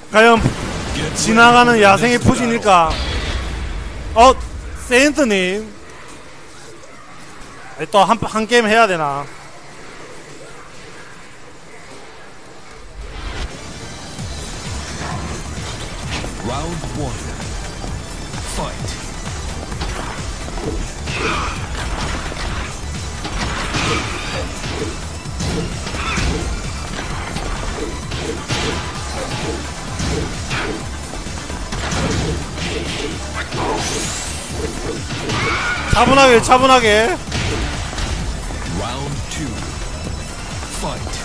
과연 지나가는 야생의 푸신일까? 세인트님 또 한 게임 해야 되나? Round 1. Fight. 차분하게 차분하게. Round 2. Fight.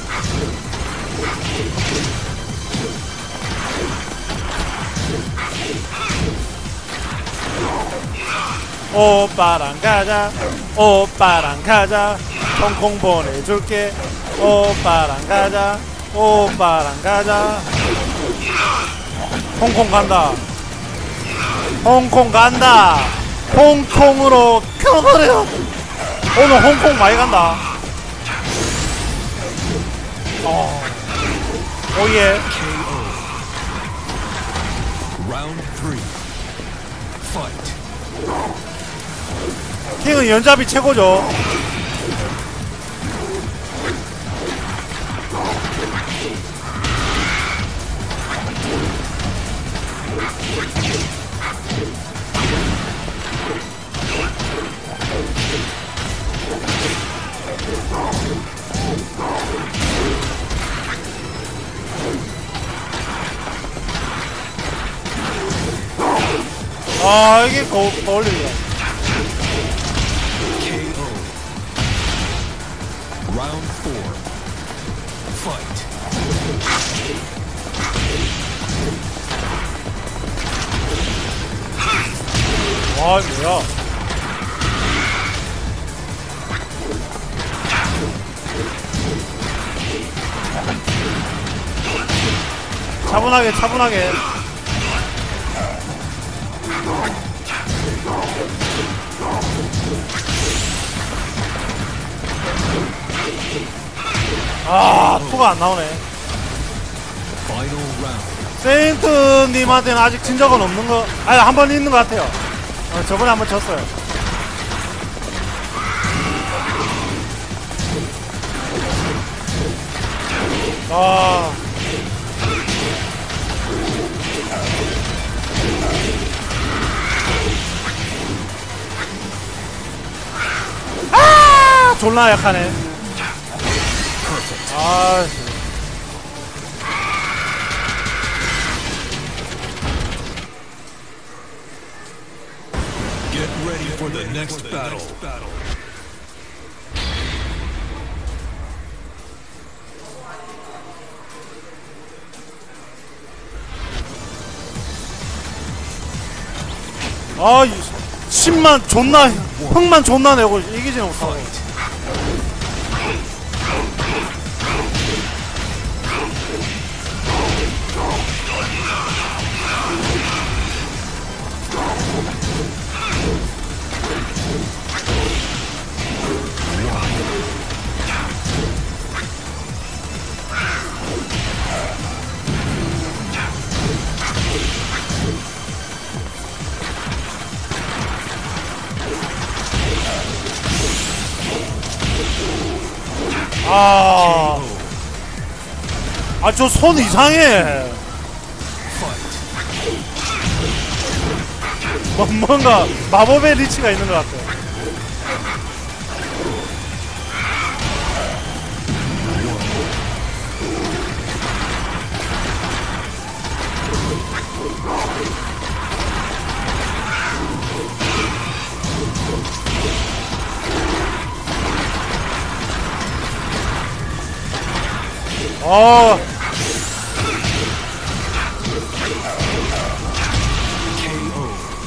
오빠랑 가자 오빠랑 가자 홍콩 보내줄게 오빠랑 가자 오빠랑 가자. 홍콩 간다 홍콩 간다. 홍콩으로 가버려. 오늘 홍콩 많이 간다. 오예. Round 3. Fight. 킹은 연잡이 최고죠. 이게 거울리죠. KO. Round 4. Fight. 와, 뭐야. 차분하게 차분하게. 투가 안 나오네. Final round. 세인트님한테는 아직 진 적은 없는 거, 아니, 한 번 있는 것 같아요. 저번에 한 번 졌어요. 졸라 약하네. Get ready for the next battle. 아, 10만 존나, 흙만 존나 내고 이기지 못하고. 저 손 이상해. 뭔가 마법의 리치가 있는 것 같아. KO.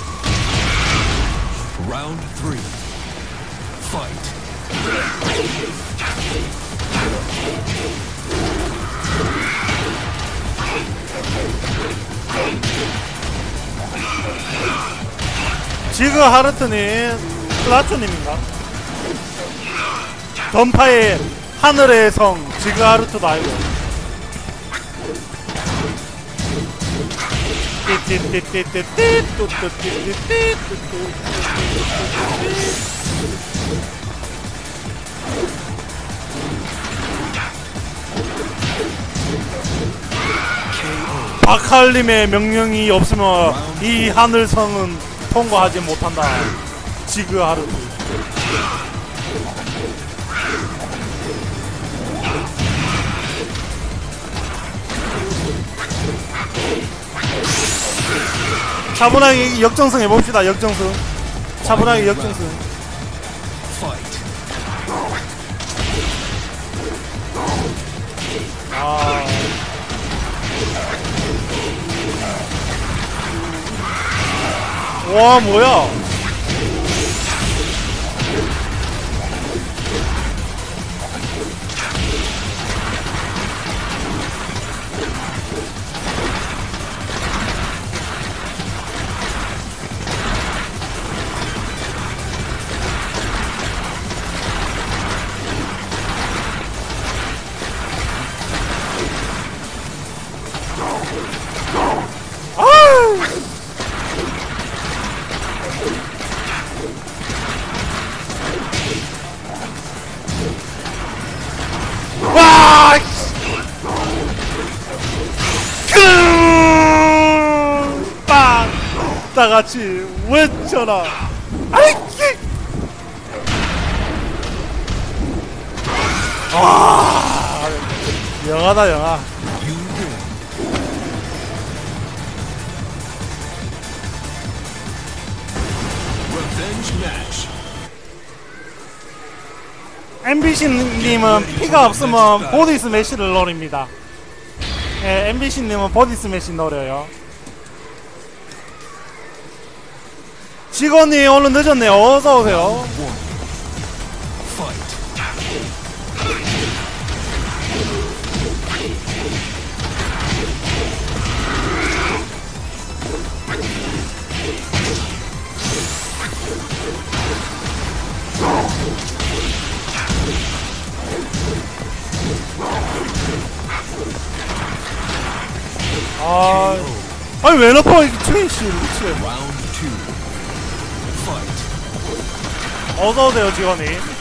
Round 3. Fight. 지그 하르트님, 플라초님인가? 던파의 하늘의 성 지그 하르트도 알고. 박할림의 명령이 없으면 이 하늘성은 통과하지 못한다. 지그하르트. 차분하게 역정승 해봅시다. 역정승. 차분하게 역정승. Fight. 아. 와, 뭐야? 와! 빵! 다 같이 외쳐라. 아이키! 와! 영하다 영하. You win. Revenge match. MBC님은 피가 없으면 보디 스매시를 노립니다. 예, MBC님은 보디 스매시 노려요. 직원이 오늘 늦었네요. 어서오세요. One. Fight. 아니 왜 넣어 이 트윈씨 미치. Round 2. Fight. 어서오세요 직원이.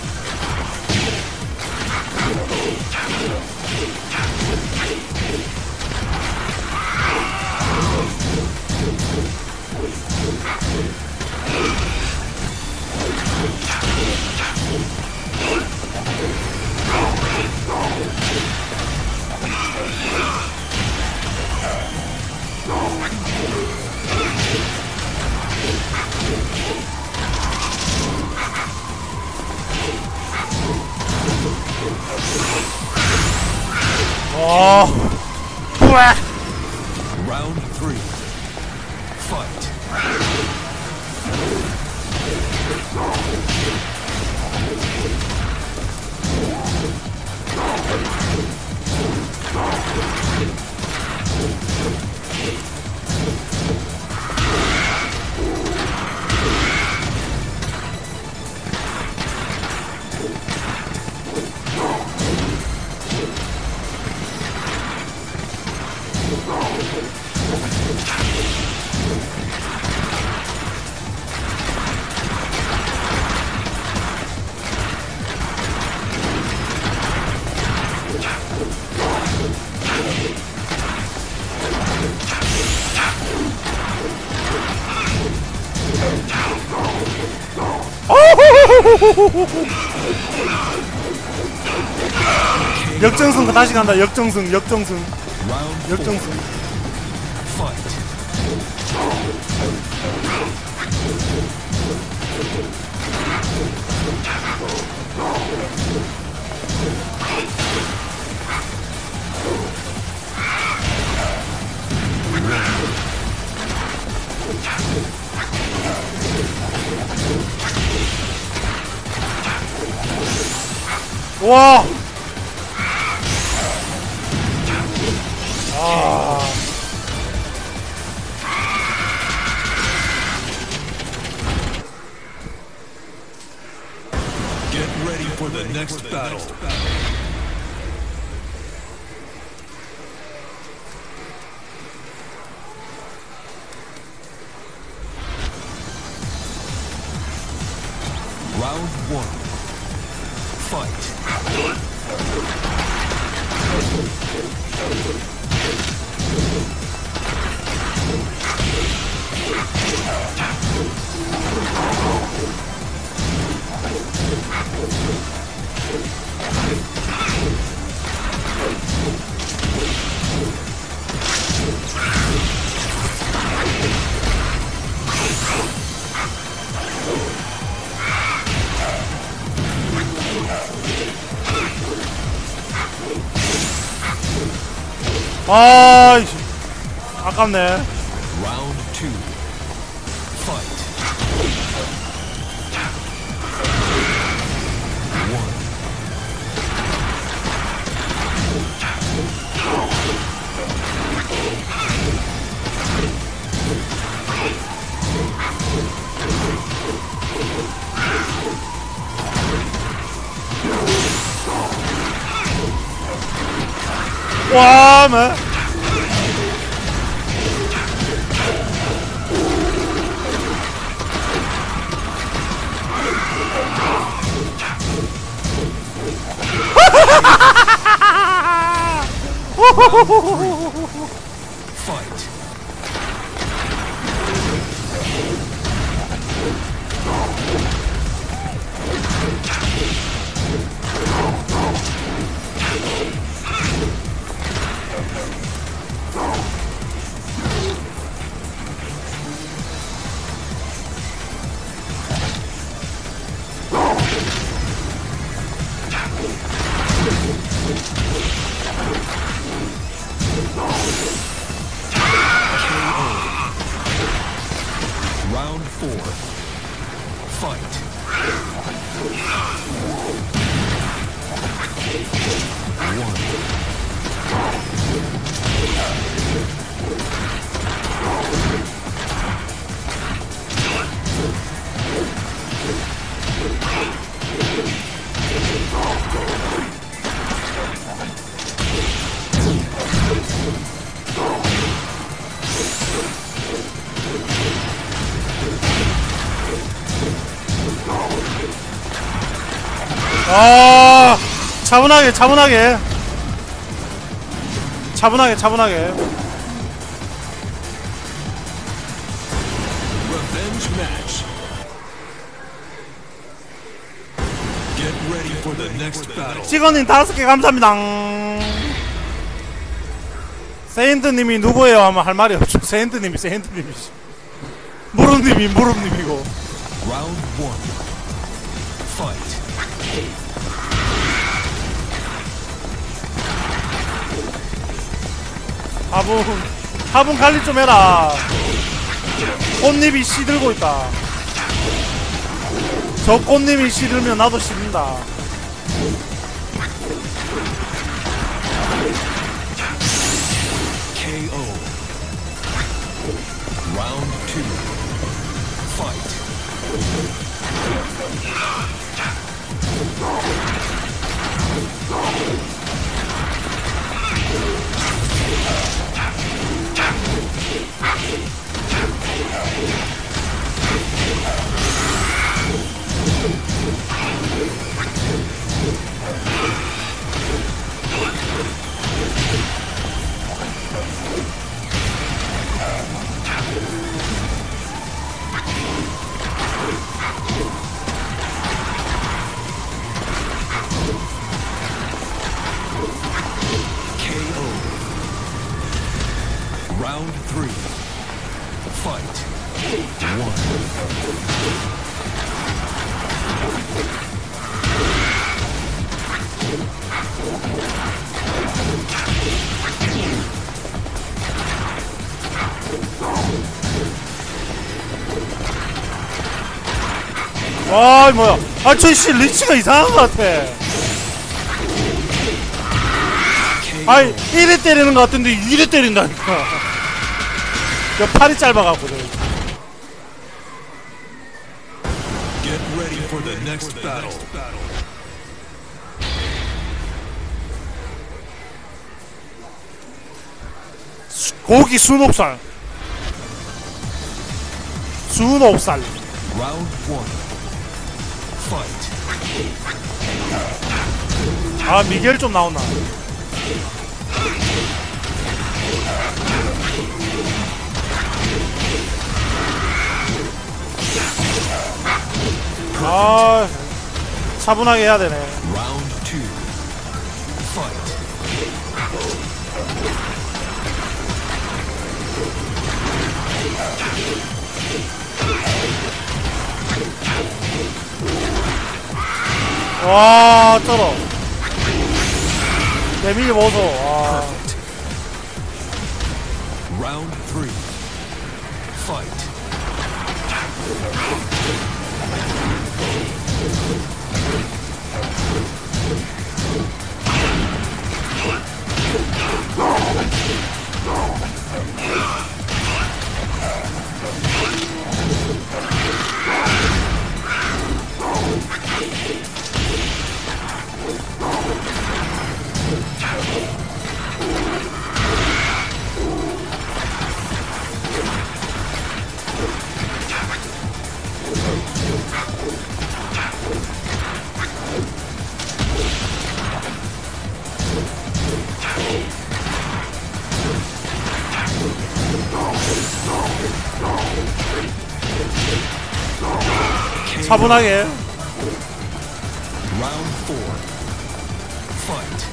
와. 우와. Round 3. Fight. 역정승 다시 간다. 역정승 역정승 Round 4. 역정승. Fight. 와. 아. Get ready for the next battle. Round one. Fight. 아이씨 아깝네. Round two. Fight. One. 와, 뭐. Fight. Round four. Fight. 아, 차분하게, 차분하게. 차분하게, 차분하게. Revenge match. Get ready for the next battle. 찍어님 5개 감사합니다. 세인트님이 누구예요? 하면 할 말이 없죠. 세인트님이 세인트님이지. 무릎님이 무릎님이고. Round one. Fight. 화분 관리 좀 해라. 꽃잎이 시들고 있다. 저 꽃잎이 시들면 나도 시든다. KO. Round two. Fight. Round three. Fight. One. 와, 뭐야. 아, 저 리치가 이상한 것 같아. 아이, 1에 때리는 것 같은데 2에 때린다니까. 저 팔이 짧아갖고. Get ready for the next battle. 고기 순옥살. 순옥살. Round one. Fight. 아 미겔이 좀 나오나. 아 차분하게 해야 되네. Round 2. Fight. 와 쩔어. 데미지 보소. 와. Round 3. Fight. 차분하게. Round 4. Fight.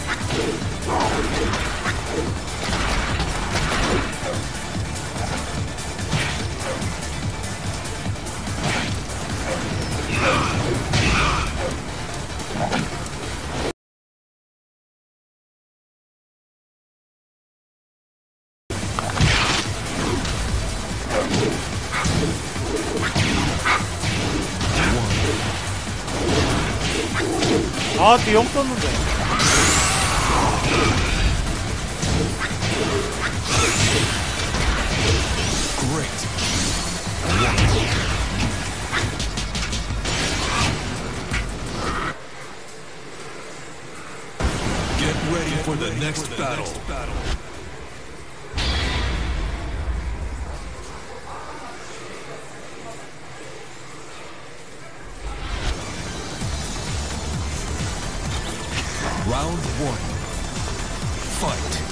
아 비용 썼는데. Great. Get ready for the next battle. Round 1. Fight.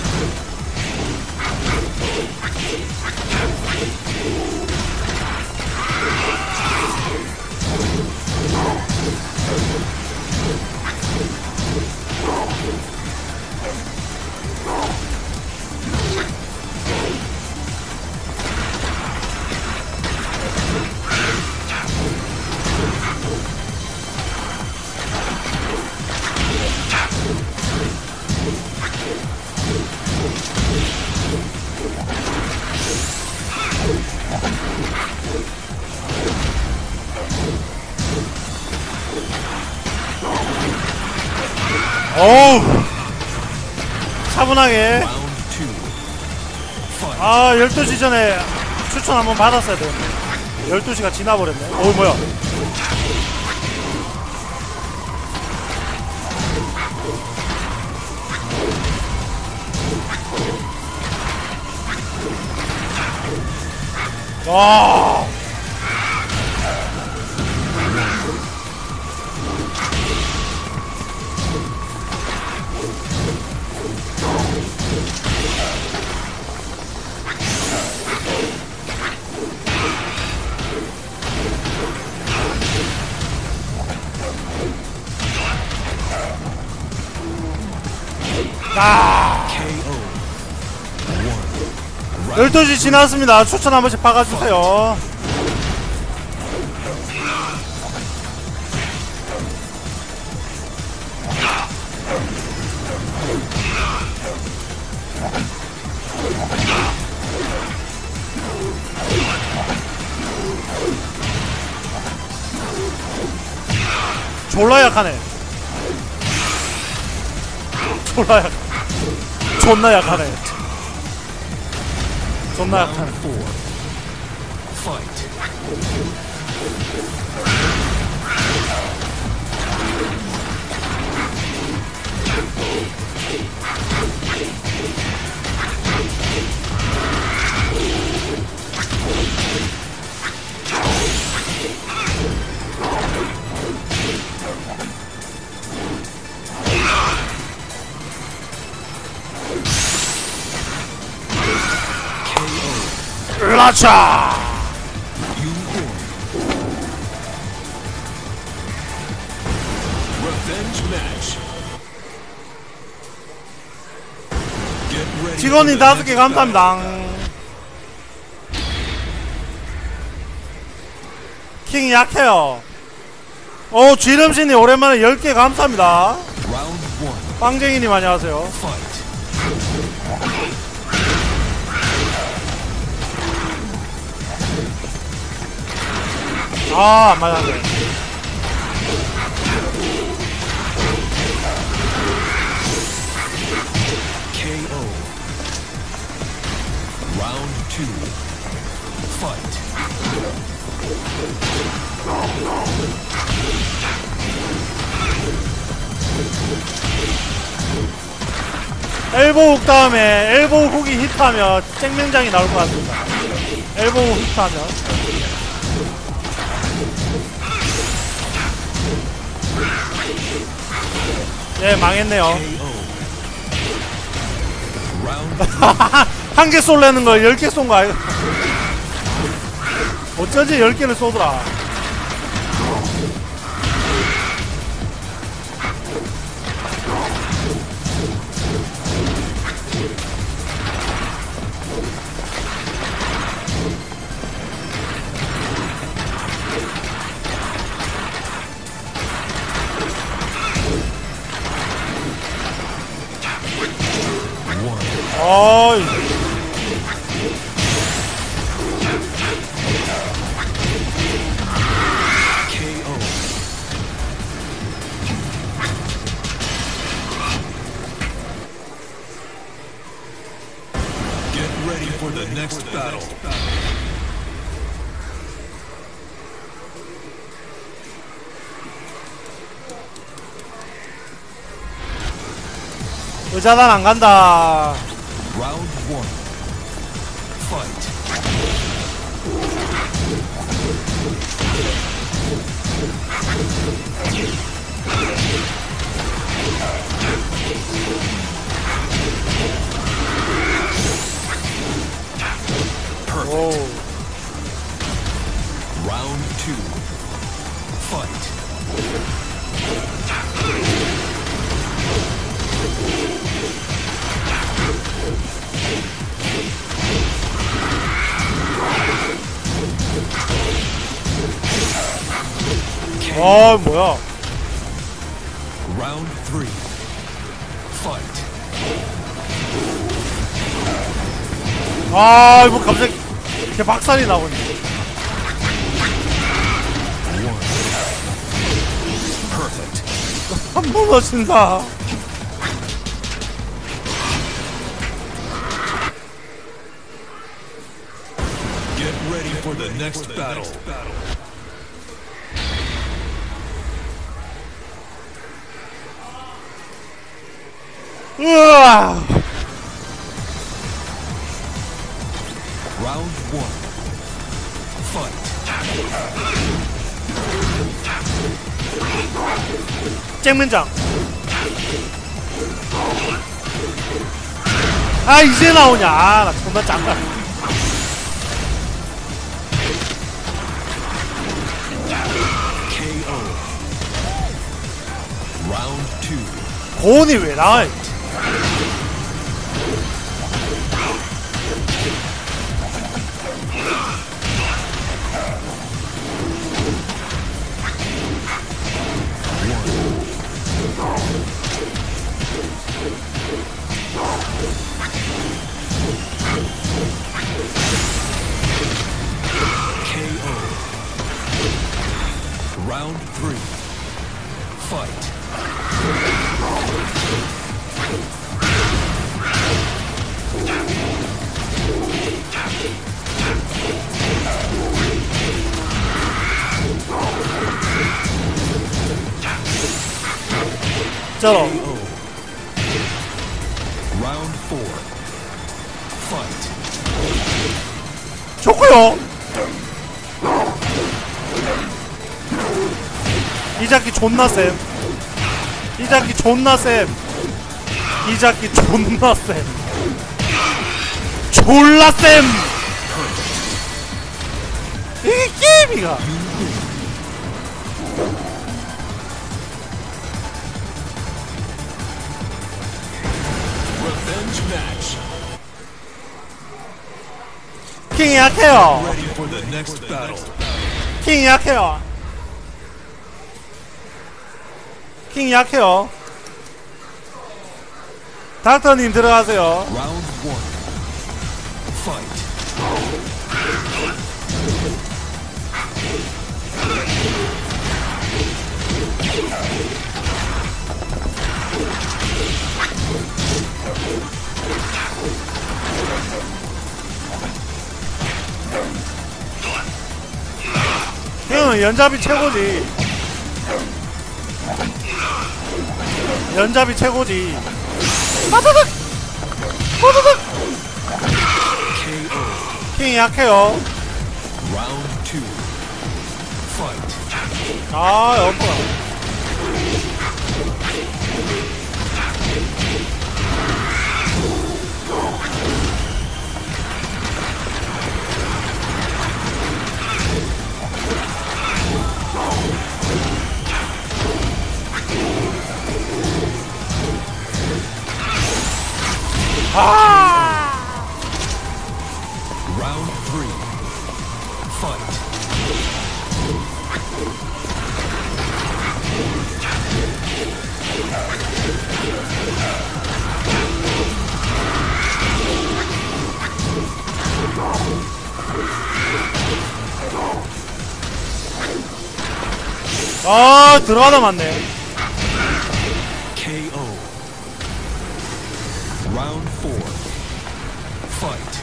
어우 차분하게. Round 2. Fight. 아 12시 전에 추천 한번 받았어야 되는데 12시가 지나버렸네. 어이 뭐야. 와 KO. 1. 12시 지났습니다. 추천 한 번씩 박아주세요. 졸라 약하네. 졸라 약. 존나 약하네. 존나 약하네. Round 4. Fight. 으라차. You win. Revenge match. Get ready. 직원님 5개 감사합니다. 킹이 약해요. 오, 쥐름신님 오랜만에 10개 감사합니다. Round 1. 빵쟁이님 안녕하세요. Fight. 아, 안 맞았네. KO. Round 2. Fight. 엘보우 훅 다음에 엘보우 훅이 히트하면 쨍명장이 나올 것 같습니다. 엘보우 훅 히트하면. 예, 망했네요. KO. Round 3. 한 개 쏠래는 걸 10개 쏜 거 아이가? 어쩐지 10개를 쏘더라. 어이. KO. Get ready for the next battle. 의자단 안 간다. Round 1. Fight. 오. Round 2. Fight. 아, 뭐야. Round 3. Fight. 아, 이거 갑자기 이렇게 박살이 나오네. 1. Perfect. 한 번 더 친다. Get ready for the next battle. 으아. Round 1. Fight. 쨍맨장. 아, 이제 나오냐. 아, 나 존나 짱가. KO. Round 2. 고온이 왜 나와? KO. Round 3. Fight. 저러. KO. Round 4. Fight. 좋고요. 이 잡기 존나 쌤. 이 잡기 존나 쌤. 이 잡기 존나 쌤. 졸라 쌤. 의미가. Revenge match. 킹이 약해요. Ready for the next battle. 킹이 약해요. 킹이 약해요. 닥터님 들어가세요. Round 1. Fight. 형은 연잡이 최고지. 연잡이 최고지. 빠다닥! 빠다닥! 킹이 약해요. Round 2. Fight. 아, 여보야. 아! Round 3. Fight. 아, 들어가다 맞네. KO. Round 4. Fight.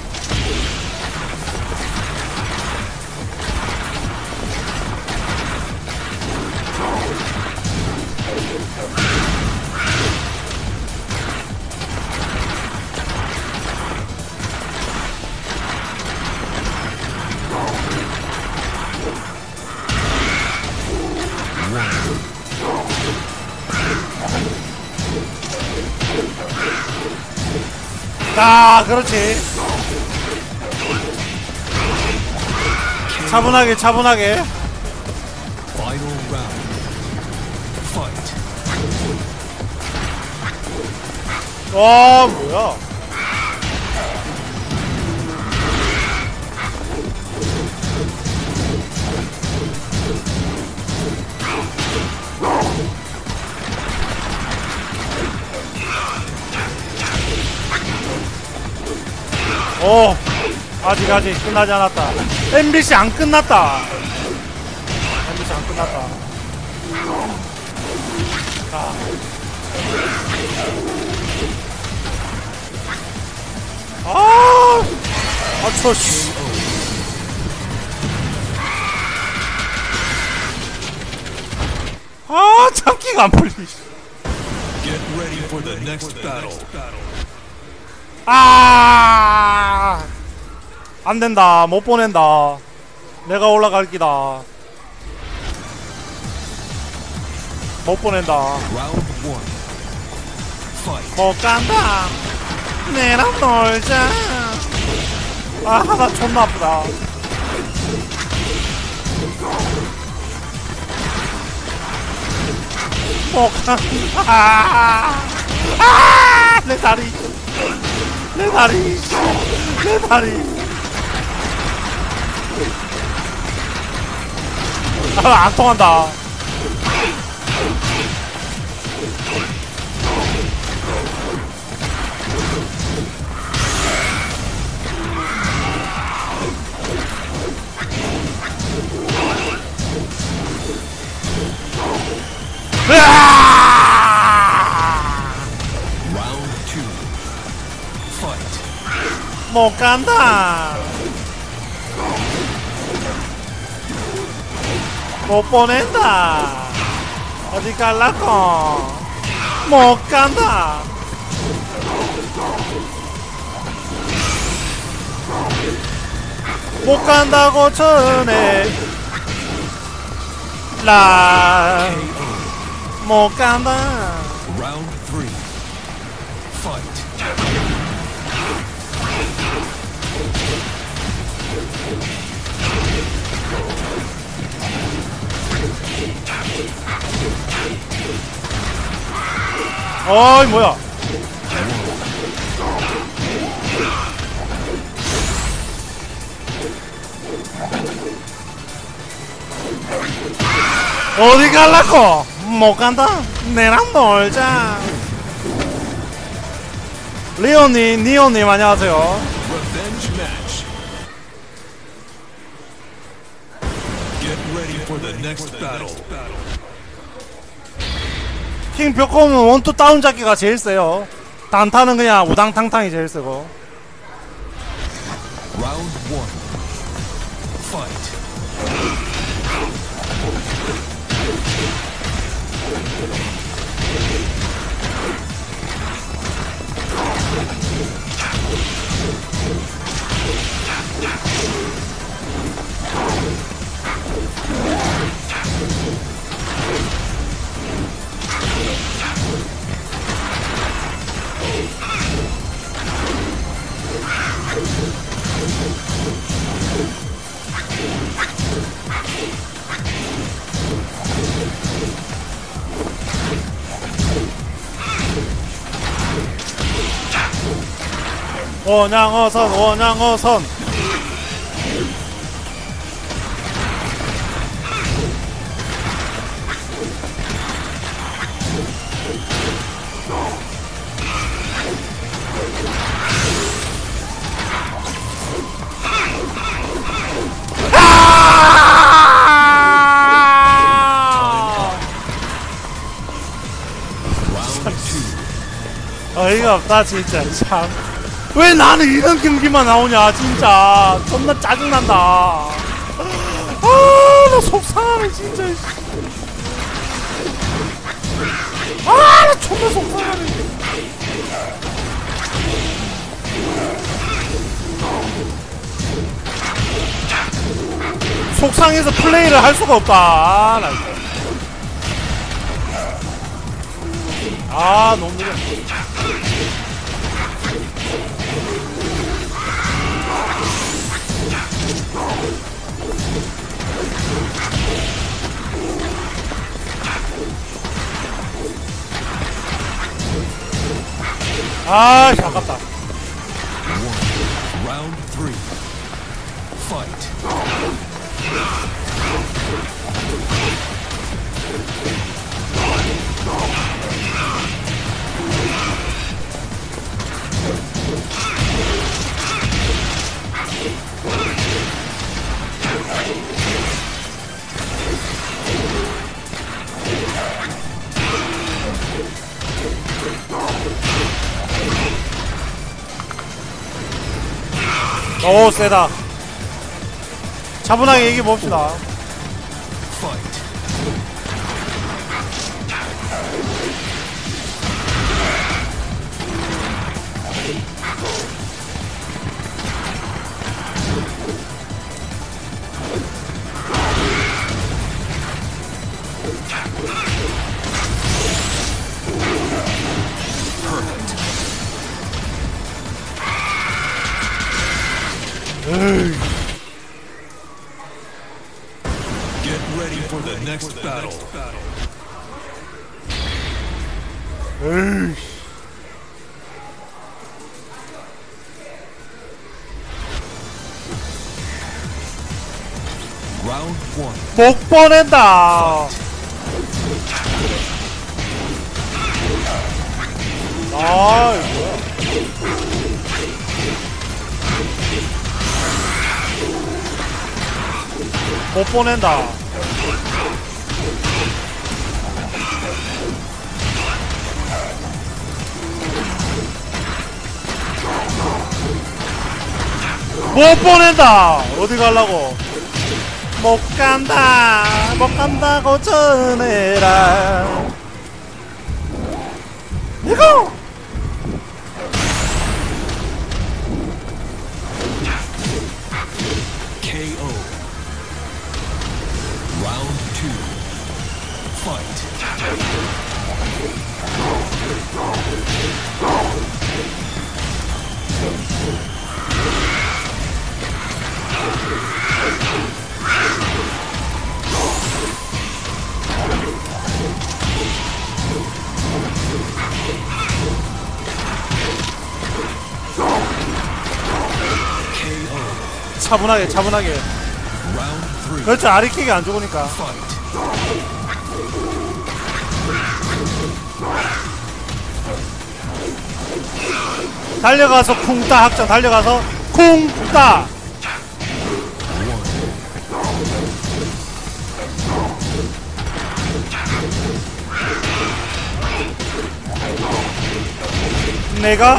아, 그렇지. 차분하게, 차분하게. Final round. Fight. 와, 뭐야. 오, 아직 끝나지 않았다. MBC 안 끝났다. MBC 안 끝났다. 아. 아, 씨. 아, 참기가 안 풀리. Get ready for the next battle. 아, 안 된다. 못 보낸다. 내가 올라갈 기다. 못 보낸다. Round 1. Fight. 못 간다. 내랑 놀자. 아, 나 존나 아프다. 못 간다. 내 다리. 내 다리. 내 다리. 아, 안 통한다. Round 2. Fight. 못 간다. 못 보낸다. 어디 갈라고? 못 간다. 못 간다고 전해. 못 간다. Round 3. Fight. 어이 뭐야. 어디 갈라고? 못 간다. 내랑 놀자. 리오님, 니오님 안녕하세요. Revenge match. Get ready for the next battle. 킹 벽홈은 원투 다운 잡기가 제일 세요. 단타는 그냥 우당탕탕이 제일 세고. Round 1. Fight. 원양어선, 원양어선. 어이가 없다 진짜 참. 왜 나는 이런 경기만 나오냐 진짜. 존나 짜증난다. 나 속상하네 진짜. 나 존나 속상하네. 속상해서 플레이를 할 수가 없다. 나 이거. 너무 느려. 아깝다. Round 3. Fight. 오 세다. 차분하게 얘기해 봅시다. Fight. Get ready for the next battle. Round 1. 못 보낸다. 이거 뭐야? 못 보낸다. 못 보낸다. 어디 가려고? 못 간다. 못 간다고 전해라. 이거. KO. Round 2. Fight. 차분하게 차분하게. Round 3. 그렇죠. 아리킥이 안 죽으니까. Fight. 달려가서 쿵따 확정. 달려가서 쿵따. 내가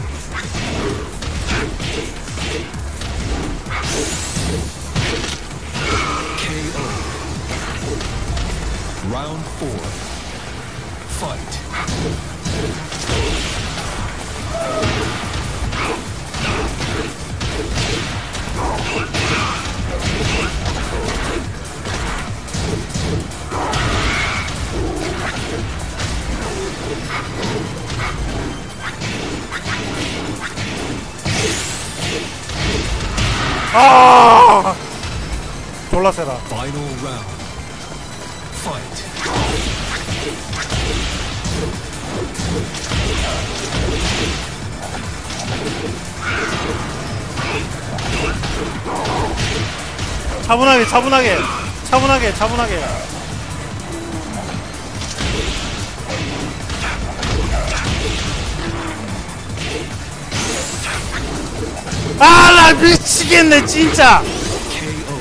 KO. Round 4. Fight. 아 졸라 세다. Final round. Fight. 차분하게 차분하게 차분하게 차분하게. 아 나 미치겠네 진짜. KO.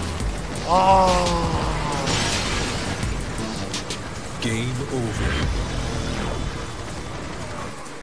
아 Game over.